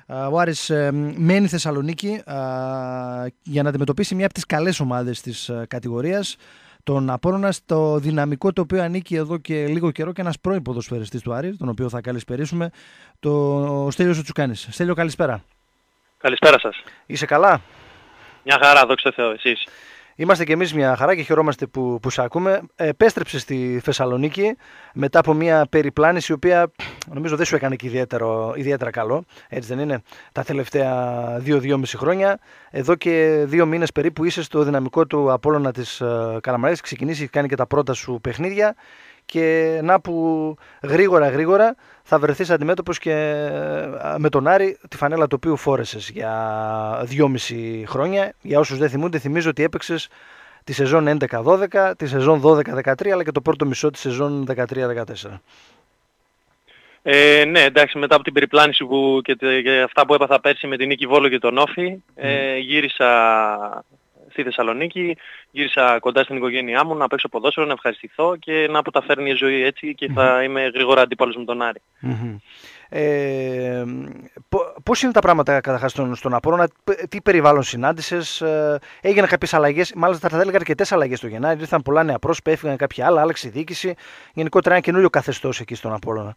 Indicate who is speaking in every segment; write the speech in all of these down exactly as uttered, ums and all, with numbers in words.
Speaker 1: Ο Άρης μένει Θεσσαλονίκη για να αντιμετωπίσει μια από τις καλές ομάδες της κατηγορίας, τον Απόλλωνα, στο δυναμικό το οποίο ανήκει εδώ και λίγο καιρό και ένας πρώην ποδοσφαιριστής του Άρη, τον οποίο θα καλησπερίσουμε, το Στέλιος Τσουκάνης. Στέλιο, καλησπέρα.
Speaker 2: Καλησπέρα σας.
Speaker 1: Είσαι καλά?
Speaker 2: Μια χαρά, δόξα τω Θεώ, εσείς?
Speaker 1: Είμαστε και εμείς μια χαρά και χαιρόμαστε που, που σε ακούμε. Επέστρεψε στη Θεσσαλονίκη μετά από μια περιπλάνηση η οποία νομίζω δεν σου έκανε και ιδιαίτερο, ιδιαίτερα καλό. Έτσι δεν είναι? Τα τελευταία δύο-δυόμιση χρόνια. Εδώ και δύο μήνες περίπου είσαι στο δυναμικό του Απόλλωνα της Καλαμαρίας. Ξεκινήσει, κάνει και τα πρώτα σου παιχνίδια. Και να που γρήγορα γρήγορα θα βρεθείς αντιμέτωπος και με τον Άρη, τη φανέλα του οποίου φόρεσες για δυόμιση χρόνια. Για όσους δεν θυμούνται, θυμίζω ότι έπαιξες τη σεζόν έντεκα δώδεκα, τη σεζόν δώδεκα δεκατρία αλλά και το πρώτο μισό της σεζόν δεκατρία δεκατέσσερα.
Speaker 2: Ε, ναι, εντάξει, μετά από την περιπλάνηση που και, και αυτά που έπαθα πέρσι με την Νίκη Βόλο και τον Όφη, mm. ε, γύρισα στη Θεσσαλονίκη, γύρισα κοντά στην οικογένειά μου να παίξω ποδόσφαιρο, να ευχαριστηθώ και να που τα φέρνει η ζωή έτσι και θα mm-hmm. είμαι γρήγορα αντίπαλος με τον Άρη.
Speaker 1: Mm-hmm. Ε, πώς είναι τα πράγματα καταρχάς στον, στον Απόλλωνα, τι περιβάλλον συνάντησες, ε, έγιναν κάποιες αλλαγές, μάλιστα θα έλεγα αρκετές αλλαγές το Γενάρη, ήρθαν πολλά νέα πρόσωπα, έφυγαν κάποια άλλα, άλλαξε η διοίκηση, γενικότερα ένα καινούριο καθεστώς εκεί στον Απόλλωνα.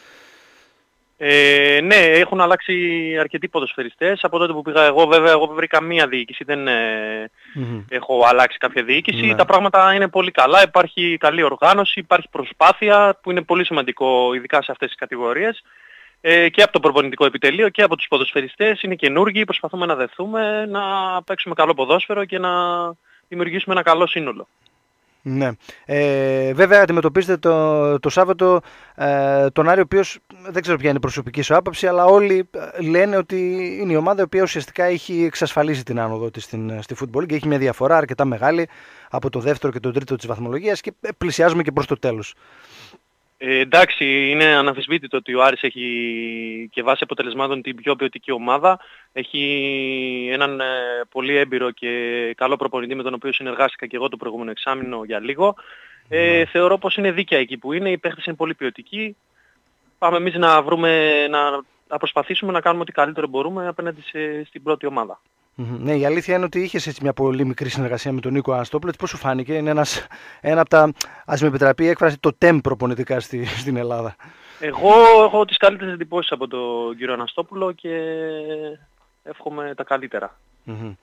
Speaker 2: Ε, ναι, έχουν αλλάξει αρκετοί ποδοσφαιριστές. Από τότε που πήγα εγώ, βέβαια, εγώ βρήκα μία διοίκηση, δεν ε, mm-hmm. έχω αλλάξει κάποια διοίκηση. Mm-hmm. Τα πράγματα είναι πολύ καλά, υπάρχει καλή οργάνωση, υπάρχει προσπάθεια που είναι πολύ σημαντικό, ειδικά σε αυτές τις κατηγορίες. Ε, και από το προπονητικό επιτελείο και από τους ποδοσφαιριστές είναι καινούργοι, προσπαθούμε να δεθούμε, να παίξουμε καλό ποδόσφαιρο και να δημιουργήσουμε ένα καλό σύνολο.
Speaker 1: Ναι. Ε, βέβαια αντιμετωπίζετε το, το Σάββατο ε, τον Άρη, ο οποίος δεν ξέρω ποια είναι η προσωπική σου άποψη, αλλά όλοι λένε ότι είναι η ομάδα η οποία ουσιαστικά έχει εξασφαλίσει την άνοδο της στην, στη Football και έχει μια διαφορά αρκετά μεγάλη από το δεύτερο και το τρίτο της βαθμολογίας και πλησιάζουμε και προς το τέλος.
Speaker 2: Ε, εντάξει, είναι αναμφισβήτητο ότι ο Άρης έχει και βάσει αποτελεσμάτων την πιο ποιοτική ομάδα. Έχει έναν ε, πολύ έμπειρο και καλό προπονητή με τον οποίο συνεργάστηκα και εγώ το προηγούμενο εξάμηνο για λίγο. Ε, mm. Θεωρώ πως είναι δίκαια εκεί που είναι, οι παίχτες είναι πολύ ποιοτικοί. Πάμε εμείς να βρούμε, να, να προσπαθήσουμε να κάνουμε ό,τι καλύτερο μπορούμε απέναντι σε, στην πρώτη ομάδα.
Speaker 1: Mm-hmm. Ναι, η αλήθεια είναι ότι είχες έτσι μια πολύ μικρή συνεργασία με τον Νίκο Αναστόπουλο. Πώς σου φάνηκε? Είναι ένας, ένα από τα, ας με επιτραπεί η έκφραση, το τεμ προπονητικά στη, στην Ελλάδα.
Speaker 2: Εγώ έχω τις καλύτερες εντυπώσεις από τον κύριο Αναστόπουλο και εύχομαι τα καλύτερα.
Speaker 1: Mm-hmm.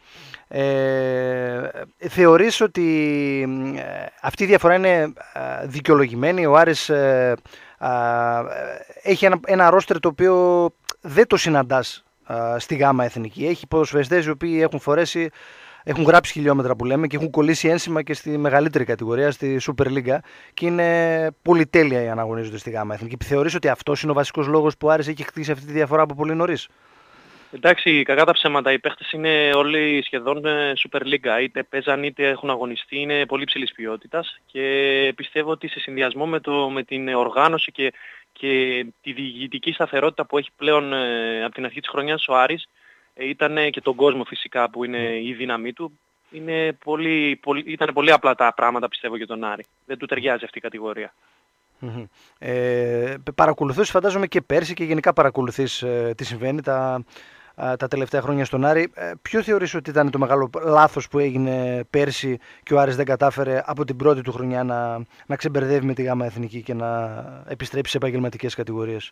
Speaker 1: Ε, θεωρείς ότι αυτή η διαφορά είναι δικαιολογημένη? Ο Άρης ε, ε, έχει ένα, ένα ρόστερ το οποίο δεν το συναντάς στη Γάμα Εθνική. Έχει ποδοσφαιριστές οι οποίοι έχουν φορέσει, έχουν γράψει χιλιόμετρα που λέμε και έχουν κολλήσει ένσημα και στη μεγαλύτερη κατηγορία, στη Super League, και είναι πολυτέλεια οι αναγωνίζονται στη Γάμα Εθνική. Θεωρείς ότι αυτός είναι ο βασικός λόγος που ο Άρης έχει χτίσει αυτή τη διαφορά από πολύ νωρίς?
Speaker 2: Εντάξει, κακά τα ψέματα. Οι παίχτες είναι όλοι σχεδόν Super League. Είτε παίζαν είτε έχουν αγωνιστεί, είναι πολύ ψηλής ποιότητας και πιστεύω ότι σε συνδυασμό με, το, με την οργάνωση και και τη διοικητική σταθερότητα που έχει πλέον ε, από την αρχή της χρονιάς ο Άρης, ε, ήταν και τον κόσμο φυσικά που είναι η δύναμή του, είναι πολύ, πολύ, ήταν πολύ απλά τα πράγματα πιστεύω για τον Άρη. Δεν του ταιριάζει αυτή η κατηγορία.
Speaker 1: Mm-hmm. Ε, παρακολουθείς φαντάζομαι και πέρσι και γενικά παρακολουθείς ε, τι συμβαίνει τα, ε, τα τελευταία χρόνια στον Άρη. Ε, ποιο θεωρείς ότι ήταν το μεγάλο λάθος που έγινε πέρσι και ο Άρης δεν κατάφερε από την πρώτη του χρονιά να, να ξεμπερδεύει με τη Γάμα Εθνική και να επιστρέψει σε επαγγελματικές κατηγορίες?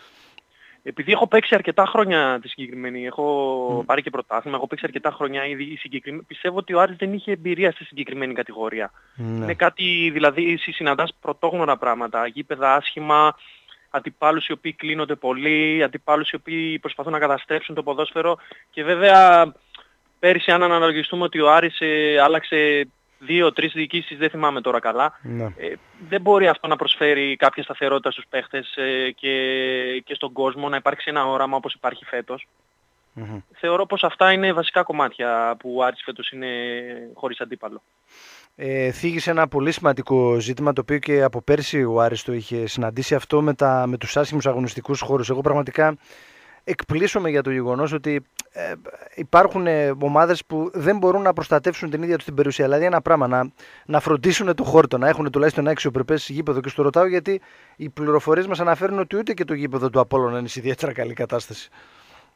Speaker 2: Επειδή έχω παίξει αρκετά χρόνια τη συγκεκριμένη, έχω mm. πάρει και πρωτάθλημα, έχω παίξει αρκετά χρόνια ήδη η συγκεκριμένη, πιστεύω ότι ο Άρης δεν είχε εμπειρία στη συγκεκριμένη κατηγορία. Mm. Είναι κάτι, δηλαδή, εσύ συναντάς πρωτόγνωρα πράγματα, γήπεδα άσχημα, αντιπάλους οι οποίοι κλείνονται πολύ, αντιπάλους οι οποίοι προσπαθούν να καταστρέψουν το ποδόσφαιρο και βέβαια πέρυσι αν αναλογιστούμε ότι ο Άρης ε, άλλαξε δύο-τρεις διοικήσεις, δεν θυμάμαι τώρα καλά. Ναι. Ε, δεν μπορεί αυτό να προσφέρει κάποια σταθερότητα στους παίχτες ε, και, και στον κόσμο, να υπάρξει ένα όραμα όπως υπάρχει φέτος. Mm-hmm. Θεωρώ πως αυτά είναι βασικά κομμάτια που ο Άρης φέτος είναι χωρίς αντίπαλο.
Speaker 1: Ε, θίγησε ένα πολύ σημαντικό ζήτημα το οποίο και από πέρσι ο Άρης το είχε συναντήσει, αυτό με, τα, με τους άσχημους αγωνιστικούς χώρους. Εγώ πραγματικά εκπλήσωμαι για το γεγονός ότι ε, υπάρχουν ε, ομάδες που δεν μπορούν να προστατεύσουν την ίδια τους την περιουσία. Δηλαδή ένα πράγμα, να, να φροντίσουν το χόρτο, να έχουν τουλάχιστον ένα αξιοπρεπές γήπεδο. Και στο ρωτάω γιατί οι πληροφορίες μας αναφέρουν ότι ούτε και το γήπεδο του Απόλλωνα είναι σε ιδιαίτερα καλή κατάσταση.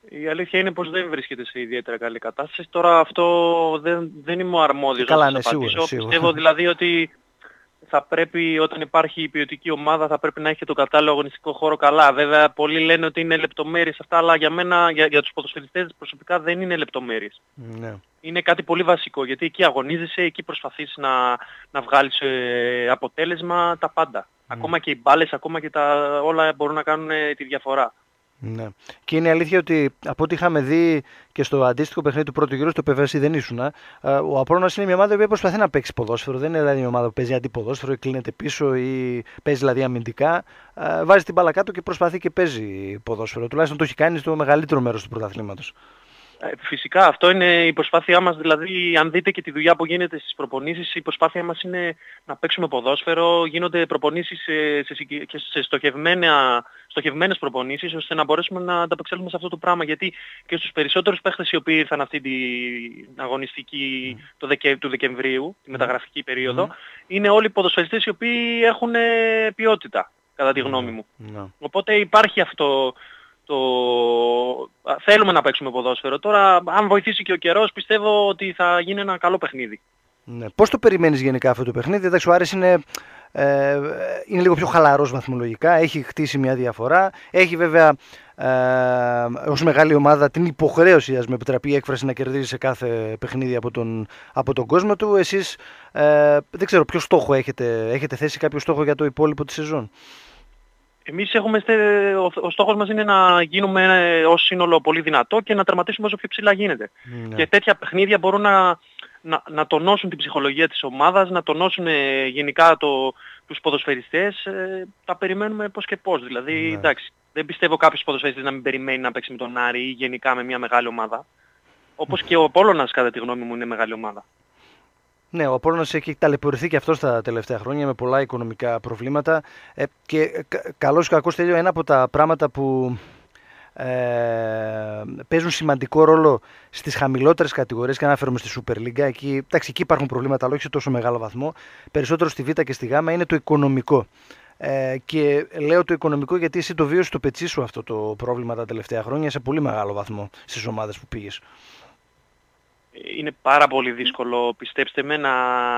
Speaker 2: Η αλήθεια είναι πως δεν βρίσκεται σε ιδιαίτερα καλή κατάσταση. Τώρα αυτό δεν, δεν είμαι ο αρμόδιος
Speaker 1: Καλά,
Speaker 2: να σας
Speaker 1: ναι,
Speaker 2: απαντήσω.
Speaker 1: σίγουρα, σίγουρα.
Speaker 2: Πιστεύω δηλαδή ότι θα πρέπει, όταν υπάρχει η ποιοτική ομάδα, θα πρέπει να έχει το κατάλληλο αγωνιστικό χώρο καλά. Βέβαια, πολλοί λένε ότι είναι λεπτομέρειες αυτά, αλλά για μένα, για, για τους ποδοσφαιριστές προσωπικά δεν είναι λεπτομέρειες.
Speaker 1: Ναι.
Speaker 2: Είναι κάτι πολύ βασικό, γιατί εκεί αγωνίζεσαι, εκεί προσπαθείς να, να βγάλεις ε, αποτέλεσμα, τα πάντα. Mm. Ακόμα και οι μπάλες, ακόμα και τα όλα μπορούν να κάνουν ε, τη διαφορά.
Speaker 1: Ναι. Και είναι αλήθεια ότι από ό,τι είχαμε δει και στο αντίστοιχο παιχνίδι του πρώτου γύρου, στο πι βι σι δεν ήσουν, ο Απόλλωνας είναι μια ομάδα που προσπαθεί να παίξει ποδόσφαιρο. Δεν είναι δηλαδή μια ομάδα που παίζει αντιποδόσφαιρο ή κλείνεται πίσω ή παίζει δηλαδή αμυντικά. Βάζει την μπάλα κάτω και προσπαθεί και παίζει ποδόσφαιρο. Τουλάχιστον το έχει κάνει στο μεγαλύτερο μέρος του πρωταθλήματος.
Speaker 2: Φυσικά αυτό είναι η προσπάθειά μας, δηλαδή αν δείτε και τη δουλειά που γίνεται στις προπονήσεις, η προσπάθειά μας είναι να παίξουμε ποδόσφαιρο, γίνονται προπονήσεις σε, σε, σε, σε στοχευμένα, στοχευμένες προπονήσεις, ώστε να μπορέσουμε να ανταπεξέλθουμε σε αυτό το πράγμα, γιατί και στους περισσότερους παίχτες οι οποίοι ήρθαν αυτή την αγωνιστική mm. το Δεκε, του Δεκεμβρίου, τη μεταγραφική περίοδο, mm. είναι όλοι ποδοσφαιριστές οι οποίοι έχουν ποιότητα, κατά τη γνώμη μου. Mm. Οπότε υπάρχει αυτό. Το... Θέλουμε να παίξουμε ποδόσφαιρο. Τώρα, αν βοηθήσει και ο καιρός, πιστεύω ότι θα γίνει ένα καλό παιχνίδι.
Speaker 1: Ναι. Πώς το περιμένεις γενικά αυτό το παιχνίδι? Εντάξει, ο Άρης είναι, ε, είναι λίγο πιο χαλαρός βαθμολογικά, έχει χτίσει μια διαφορά. Έχει βέβαια ε, ως μεγάλη ομάδα την υποχρέωση, ας με επιτραπεί η έκφραση, να κερδίζει σε κάθε παιχνίδι από τον, από τον κόσμο του. Εσείς ε, δεν ξέρω ποιο στόχο έχετε, έχετε θέσει κάποιο στόχο για το υπόλοιπο της σεζόν?
Speaker 2: Εμείς έχουμε, ο, ο στόχος μας είναι να γίνουμε ως σύνολο πολύ δυνατό και να τερματίσουμε όσο πιο ψηλά γίνεται. Mm, και τέτοια παιχνίδια μπορούν να, να, να τονώσουν την ψυχολογία της ομάδας, να τονώσουν ε, γενικά το, τους ποδοσφαιριστές. Ε, τα περιμένουμε πώς και πώς. Δηλαδή, mm. εντάξει, δεν πιστεύω κάποιος ποδοσφαιριστής να μην περιμένει να παίξει με τον Άρη ή γενικά με μια μεγάλη ομάδα. Όπως και ο Απόλλωνας, κατά τη γνώμη μου, είναι μεγάλη ομάδα.
Speaker 1: Ναι, ο Απόλλωνας έχει ταλαιπωρηθεί και αυτό τα τελευταία χρόνια με πολλά οικονομικά προβλήματα. Ε, και καλώς ή κακώς, Τέλειο, ένα από τα πράγματα που ε, παίζουν σημαντικό ρόλο στις χαμηλότερες κατηγορίες, και αναφέρομαι στη Super League, εκεί, εντάξει, εκεί υπάρχουν προβλήματα, αλλά όχι σε τόσο μεγάλο βαθμό, περισσότερο στη Β και στη Γ, είναι το οικονομικό. Ε, και λέω το οικονομικό γιατί εσύ το βίωσες στο πετσί σου αυτό το πρόβλημα τα τελευταία χρόνια σε πολύ μεγάλο βαθμό στις ομάδες που πήγες.
Speaker 2: Είναι πάρα πολύ δύσκολο, πιστέψτε με, να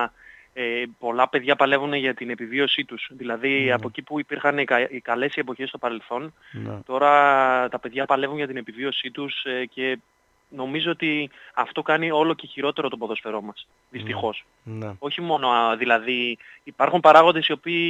Speaker 2: ε, πολλά παιδιά παλεύουν για την επιβίωσή τους. Δηλαδή mm. από εκεί που υπήρχαν οι, κα, οι καλές οι εποχές στο παρελθόν, mm. τώρα τα παιδιά παλεύουν για την επιβίωσή τους ε, και νομίζω ότι αυτό κάνει όλο και χειρότερο το ποδοσφαιρό μας, δυστυχώς. Mm. Όχι μόνο, δηλαδή υπάρχουν παράγοντες οι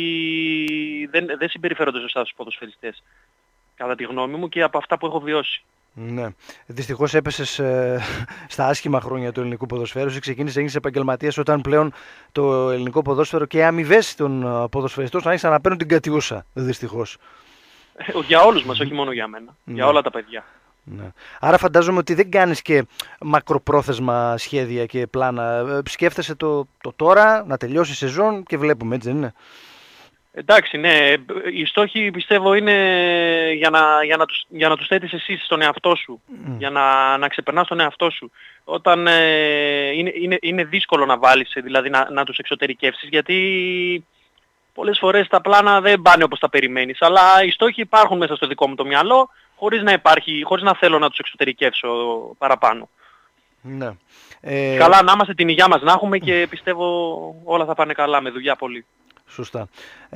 Speaker 2: οποίοι δεν, δεν συμπεριφέρονται σωστά στους ποδοσφαιριστές, κατά τη γνώμη μου, και από αυτά που έχω βιώσει.
Speaker 1: Ναι. Δυστυχώς έπεσες ε, στα άσχημα χρόνια του ελληνικού ποδοσφαίρου. Ξεκίνησε, έγινες επαγγελματίας όταν πλέον το ελληνικό ποδόσφαιρο και οι αμοιβές των ποδοσφαιριστών άρχισαν να παίρνουν την κατιούσα. Δυστυχώς.
Speaker 2: Για όλους μας, όχι μόνο για μένα. Ναι. Για όλα τα παιδιά.
Speaker 1: Ναι. Άρα φαντάζομαι ότι δεν κάνεις και μακροπρόθεσμα σχέδια και πλάνα. Σκέφτεσαι το, το τώρα, να τελειώσει η σεζόν και βλέπουμε, έτσι δεν είναι?
Speaker 2: Εντάξει, ναι. Οι στόχοι πιστεύω είναι για να, για να, τους, για να τους θέτεις εσύ στον εαυτό σου. Mm. Για να, να ξεπερνάς τον εαυτό σου. Όταν ε, είναι, είναι, είναι δύσκολο να βάλεις, δηλαδή να, να τους εξωτερικεύσεις, γιατί πολλές φορές τα πλάνα δεν πάνε όπως τα περιμένεις. Αλλά οι στόχοι υπάρχουν μέσα στο δικό μου το μυαλό, χωρίς να υπάρχει, χωρίς να θέλω να τους εξωτερικεύσω παραπάνω.
Speaker 1: Ναι. Ε...
Speaker 2: Καλά να είμαστε, την υγειά μας να έχουμε, και πιστεύω όλα θα πάνε καλά, με δουλειά πολύ.
Speaker 1: Σωστά.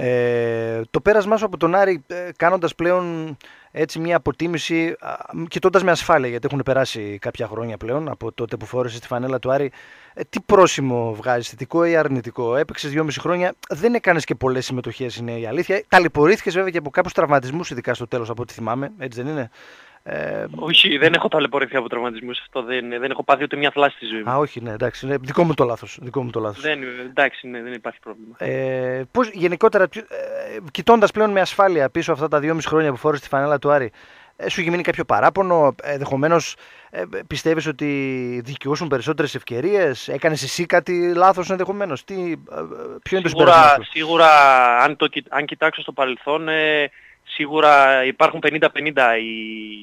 Speaker 1: Ε, το πέρασμά σου από τον Άρη, ε, κάνοντας πλέον έτσι μια αποτίμηση, κοιτώντας με ασφάλεια, γιατί έχουν περάσει κάποια χρόνια πλέον από τότε που φόρεσες τη φανέλα του Άρη, ε, τι πρόσημο βγάζεις, θετικό ή αρνητικό? Έπαιξες δυόμιση χρόνια, δεν έκανες και πολλές συμμετοχές, είναι η αλήθεια. Ταλαιπωρήθηκες βέβαια και από κάποιους τραυματισμούς, ειδικά στο τέλος, από ό,τι θυμάμαι, έτσι δεν είναι?
Speaker 2: Ε, όχι, δεν έχω ταλαιπωρηθεί από τραυματισμούς, αυτό δεν, δεν έχω πάθει ούτε μια θλάση στη ζωή μου.
Speaker 1: Α, όχι, ναι, εντάξει, ναι, δικό μου το λάθος. Δικό μου το λάθος.
Speaker 2: Δεν, εντάξει, ναι, δεν υπάρχει πρόβλημα.
Speaker 1: Ε, πώς γενικότερα, ε, κοιτώντας πλέον με ασφάλεια πίσω αυτά τα δυόμιση χρόνια που φόρεσες τη φανέλα του Άρη, ε, σου έχει μείνει κάποιο παράπονο? Ενδεχομένως ε, πιστεύεις ότι δικαιούσουν περισσότερες ευκαιρίες? Έκανες εσύ κάτι λάθος ενδεχομένως? Τι, ε, ποιο είναι το συμπέρασμα σου?
Speaker 2: Σίγουρα, αν, το, αν κοιτάξω στο παρελθόν, ε, σίγουρα υπάρχουν πενήντα πενήντα. Η...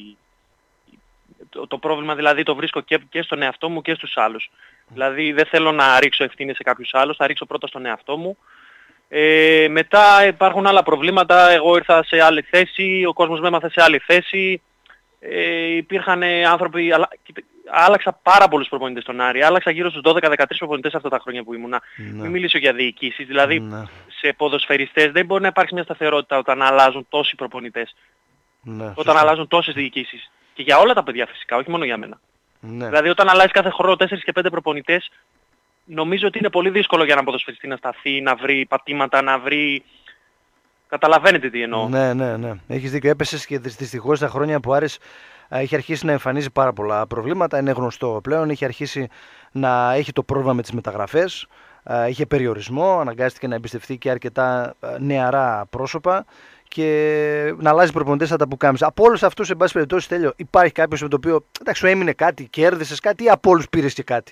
Speaker 2: Το, το πρόβλημα δηλαδή το βρίσκω και, και στον εαυτό μου και στους άλλους. Mm. Δηλαδή δεν θέλω να ρίξω ευθύνες σε κάποιους άλλους, θα ρίξω πρώτα στον εαυτό μου. Ε, μετά υπάρχουν άλλα προβλήματα, εγώ ήρθα σε άλλη θέση, ο κόσμος με έμαθε σε άλλη θέση. Ε, υπήρχαν άνθρωποι, αλλά, άλλαξα πάρα πολλούς προπονητές στον Άρη. Άλλαξα γύρω στους δώδεκα δεκατρείς προπονητές αυτά τα χρόνια που ήμουνα. Ναι. Μην μιλήσω για διοικήσεις. Δηλαδή ναι. σε ποδοσφαιριστές δεν μπορεί να υπάρξει μια σταθερότητα όταν αλλάζουν τόσοι προπονητές. Ναι, όταν σωστά. αλλάζουν τόσες διοικήσεις. Και για όλα τα παιδιά φυσικά, όχι μόνο για μένα. Ναι. Δηλαδή όταν αλλάζει κάθε χρόνο τέσσερις και πέντε προπονητές, νομίζω ότι είναι πολύ δύσκολο για έναν ποδοσφαιριστή να σταθεί, να βρει πατήματα, να βρει... Καταλαβαίνετε τι εννοώ.
Speaker 1: Ναι, ναι, ναι. Έχεις δίκιο. Έπεσες και δυστυχώς τα χρόνια που Άρης είχε αρχίσει να εμφανίζει πάρα πολλά προβλήματα. Είναι γνωστό πλέον. Είχε αρχίσει να έχει το πρόβλημα με τις μεταγραφές. Είχε περιορισμό. Αναγκάστηκε να εμπιστευτεί και αρκετά νεαρά πρόσωπα. Και να αλλάζει προπονητές σαν τα πουκάμισα. Από όλους αυτούς, εν πάση περιπτώσει, Τέλειο, υπάρχει κάποιος με το οποίο εντάξει, σου έμεινε κάτι, κέρδισες κάτι ή από όλους πήρες και κάτι?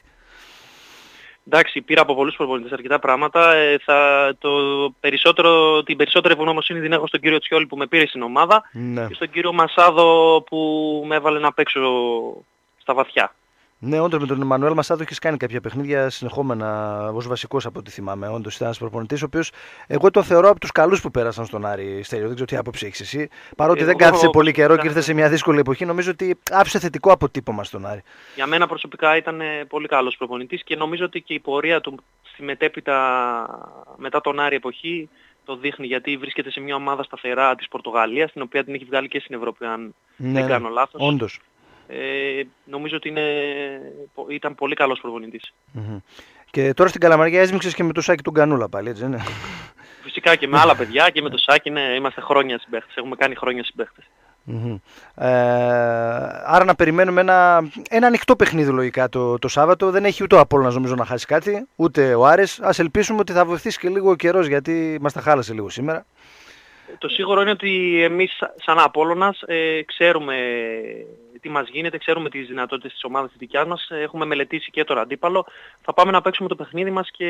Speaker 2: Εντάξει, πήρα από πολλούς προπονητές αρκετά πράγματα. Ε, θα, το περισσότερο, την περισσότερη ευγνωμοσύνη την έχω στον κύριο Τσιόλη που με πήρε στην ομάδα ναι. και στον κύριο Μασάδο που με έβαλε να παίξω στα βαθιά.
Speaker 1: Ναι, όντως με τον Εμμανουέλ Μασάδο έχεις κάνει κάποια παιχνίδια συνεχόμενα ως βασικός από ό,τι θυμάμαι. Όντως ήταν ένας προπονητής ο οποίος εγώ τον θεωρώ από τους καλούς που πέρασαν στον Άρη. Στέλιο, δεν ξέρω τι άποψη έχεις εσύ. Παρότι εγώ, δεν κάθισε πολύ καιρό και ήρθε σε μια δύσκολη εποχή, νομίζω ότι άφησε θετικό αποτύπωμα στον Άρη.
Speaker 2: Για μένα προσωπικά ήταν πολύ καλός προπονητής και νομίζω ότι και η πορεία του στη μετέπειτα μετά τον Άρη εποχή το δείχνει, γιατί βρίσκεται σε μια ομάδα σταθερά της Πορτογαλίας, την οποία την έχει βγάλει και στην Ευρώπη, αν ναι, δεν κάνω λάθος.
Speaker 1: Όντως.
Speaker 2: Ε, νομίζω ότι είναι, ήταν πολύ καλός προπονητής.
Speaker 1: Mm-hmm. Και τώρα στην Καλαμαριά έσμιξες και με το Σάκη του Γκανούλα πάλι, έτσι είναι?
Speaker 2: Φυσικά και με άλλα παιδιά και με το Σάκη, ναι, είμαστε χρόνια συμπαίχτες, έχουμε κάνει χρόνια συμπαίχτες.
Speaker 1: Mm-hmm. Ε, άρα να περιμένουμε ένα, ένα ανοιχτό παιχνίδι λογικά το, το Σάββατο. Δεν έχει ούτε ο Απόλλωνας νομίζω να χάσει κάτι, ούτε ο Άρης. Ας ελπίσουμε ότι θα βοηθήσει και λίγο ο καιρός, γιατί μας τα χάλασε λίγο σήμερα.
Speaker 2: Το σίγουρο είναι ότι εμείς σαν Απόλλωνας ε, ξέρουμε τι μας γίνεται, ξέρουμε τις δυνατότητες της ομάδας της δικιάς μας, έχουμε μελετήσει και τον αντίπαλο. Θα πάμε να παίξουμε το παιχνίδι μας και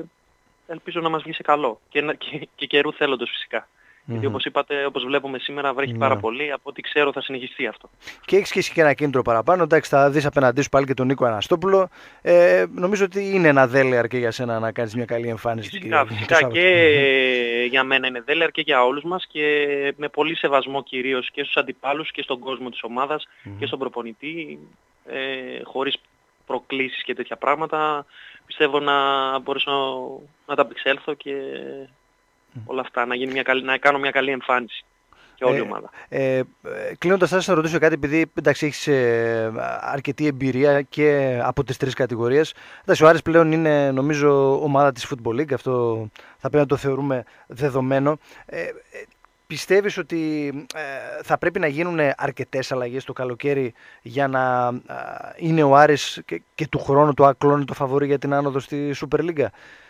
Speaker 2: ελπίζω να μας βγει σε καλό και, και, και καιρού θέλοντος φυσικά. Mm-hmm. Γιατί όπως είπατε, όπως βλέπουμε σήμερα βρέχει yeah. πάρα πολύ, από ό,τι ξέρω θα συνεχιστεί αυτό.
Speaker 1: Και έχεις και εσύ και ένα κίνητρο παραπάνω, εντάξει, θα δεις απέναντί σου πάλι και τον Νίκο Αναστόπουλο. Ε, νομίζω ότι είναι ένα δέλεαρ και για σένα να κάνεις μια καλή εμφάνιση.
Speaker 2: Φυσικά, φυσικά και για μένα είναι δέλεαρ και για όλους μας και με πολύ σεβασμό κυρίως και στους αντιπάλους και στον κόσμο της ομάδας mm-hmm. και στον προπονητή, ε, χωρίς προκλήσεις και τέτοια πράγματα. Πιστεύω να μπορέσω να, να τα απεξέλθω και όλα αυτά, να, γίνει μια καλή, να κάνω μια καλή εμφάνιση και όλη η
Speaker 1: ε,
Speaker 2: ομάδα.
Speaker 1: Ε, κλείνοντας, θα σας ρωτήσω κάτι, επειδή εντάξει, έχεις ε, αρκετή εμπειρία και από τις τρεις κατηγορίες. Εντάξει, ο Άρης πλέον είναι νομίζω ομάδα της Football League, αυτό θα πρέπει να το θεωρούμε δεδομένο. Ε, ε, πιστεύεις ότι ε, θα πρέπει να γίνουν αρκετές αλλαγές το καλοκαίρι για να ε, είναι ο Άρης και, και του χρόνου το ακλόνει το φαβορί για την άνοδο στη Super League?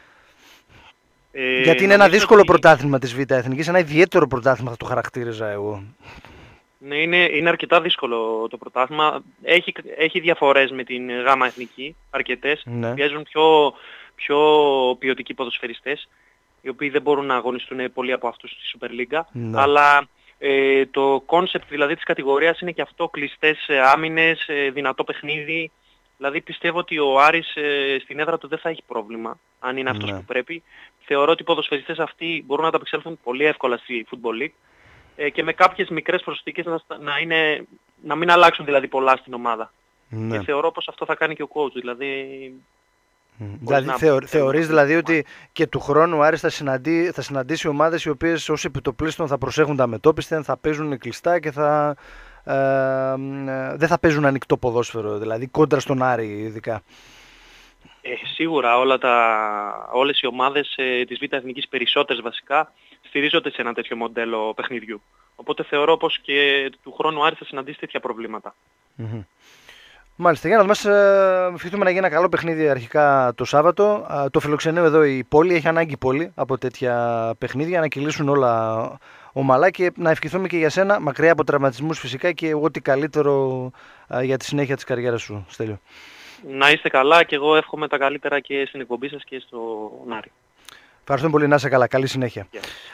Speaker 1: Ε, Γιατί είναι ένα δύσκολο ότι... πρωτάθλημα της Β' Εθνικής, ένα ιδιαίτερο πρωτάθλημα θα το χαρακτήριζα εγώ.
Speaker 2: Ναι, είναι, είναι αρκετά δύσκολο το πρωτάθλημα. Έχει, έχει διαφορές με την Γ' Εθνική, αρκετές. Ναι. Πιέζουν πιο, πιο ποιοτικοί ποδοσφαιριστές, οι οποίοι δεν μπορούν να αγωνιστούν πολύ από αυτούς στη Super League. Ναι. Αλλά ε, το concept δηλαδή της κατηγορίας είναι και αυτό, κλειστές άμυνες, ε, δυνατό παιχνίδι. Δηλαδή πιστεύω ότι ο Άρης ε, στην έδρα του δεν θα έχει πρόβλημα, αν είναι αυτός ναι. που πρέπει. Θεωρώ ότι οι ποδοσφαιριστές αυτοί μπορούν να τα απεξέλθουν πολύ εύκολα στη Football League ε, και με κάποιες μικρές προσθήκες να, να, είναι, να μην αλλάξουν δηλαδή πολλά στην ομάδα. Ναι. Και θεωρώ πως αυτό θα κάνει και ο coach. Δηλαδή,
Speaker 1: mm. δηλαδή να... θεω, θεωρείς δηλαδή ότι και του χρόνου ο Άρης θα, συναντή, θα συναντήσει ομάδες οι οποίες ως επιτοπλίστων θα προσέχουν τα μετώπιστεν, θα παίζουν κλειστά και θα... Ε, ε, δεν θα παίζουν ανοιχτό ποδόσφαιρο, δηλαδή κόντρα στον Άρη ειδικά.
Speaker 2: Ε, σίγουρα όλα τα, όλες οι ομάδες ε, της Β' Εθνικής, περισσότερες βασικά, στηρίζονται σε ένα τέτοιο μοντέλο παιχνιδιού. Οπότε θεωρώ πως και του χρόνου Άρης θα συναντήσει τέτοια προβλήματα.
Speaker 1: Mm-hmm. Μάλιστα, για να μας ε, ευχηθούμε να γίνει ένα καλό παιχνίδι αρχικά το Σάββατο. Ε, το φιλοξενείο εδώ η πόλη, έχει ανάγκη πολύ από τέτοια παιχνίδια, να κυλήσουν όλα ομαλά και να ευχηθούμε και για σένα, μακριά από τραυματισμούς φυσικά, και ό,τι καλύτερο ε, για τη συνέχεια της καριέρας σου, Στέλιο.
Speaker 2: Να είστε καλά και εγώ εύχομαι τα καλύτερα και στην εκπομπή σας και στο Άρη.
Speaker 1: Ευχαριστούμε πολύ, να είσαι καλά. Καλή συνέχεια. Yeah.